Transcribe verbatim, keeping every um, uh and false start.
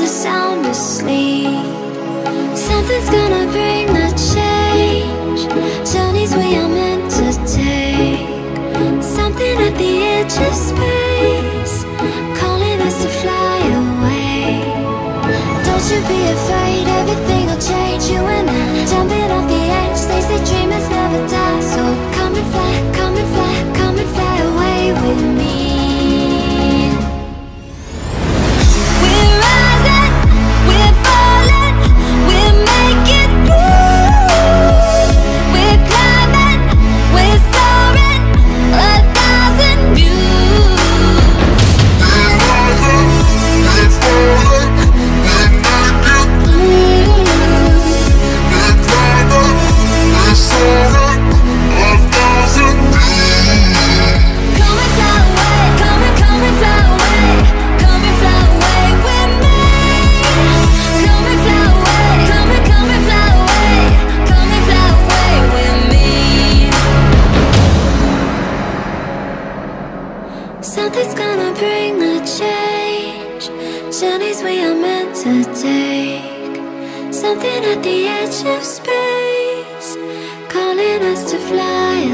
sound asleep. Something's gonna bring the change. Journeys we are meant to take. Something at the edge of space, calling us to fly away. Don't you be afraid, everything will change. You and I, jumping off the edge. They say dreamers never die. So come and fly, come and fly, come and fly away with me. We're rising, we're falling, we're making through. We're climbing, we're soaring, a thousand views. We're rising, we're falling, we're making through. We're climbing, we're soaring, a thousand views. Come and fly away, come and come and fly away, come and fly away with me. Come and fly away, come and come and fly away, come and fly away with me. Something's gonna bring the change. Journeys we are meant to take. Something at the edge of space, calling us to fly